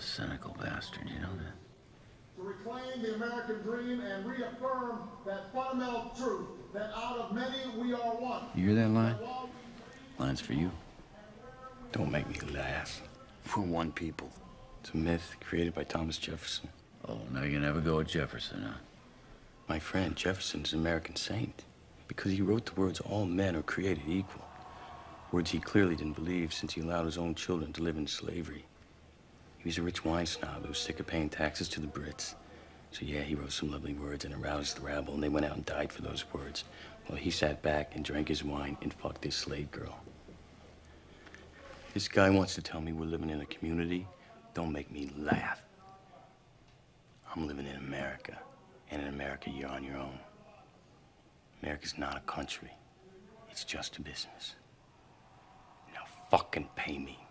a cynical bastard, you know that? To reclaim the American dream and reaffirm that fundamental truth that out of many we are one. You hear that line? Line's for you. Don't make me laugh. We're one people. It's a myth created by Thomas Jefferson. Oh, now you never go with Jefferson, huh? My friend, Jefferson's an American saint because he wrote the words, all men are created equal. Words he clearly didn't believe since he allowed his own children to live in slavery. He was a rich wine snob who was sick of paying taxes to the Brits. So yeah, he wrote some lovely words and aroused the rabble, and they went out and died for those words. While he sat back and drank his wine and fucked his slave girl. This guy wants to tell me we're living in a community. Don't make me laugh. I'm living in America. And in America, you're on your own. America's not a country. It's just a business. Now fucking pay me.